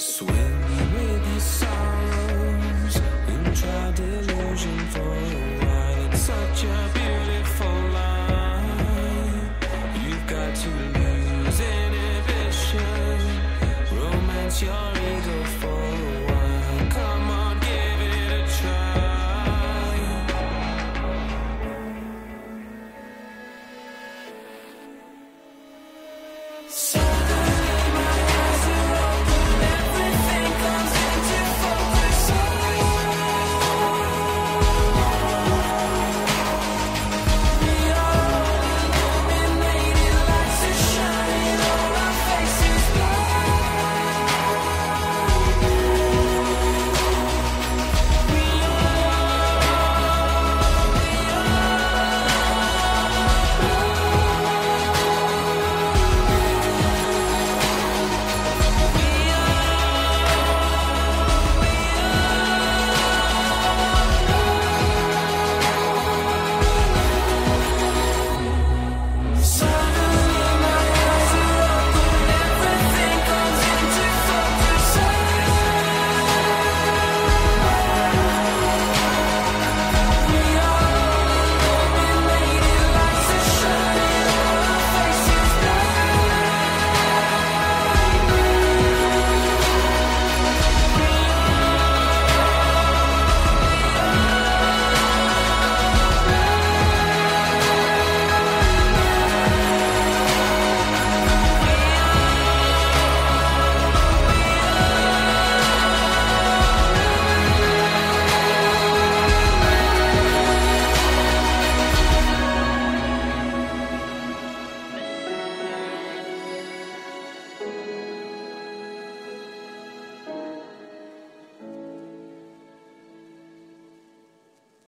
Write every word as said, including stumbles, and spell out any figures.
Swimming with your sorrows in trial delusion for a while. It's such a beautiful line. You've got to lose inhibition, romance your ego.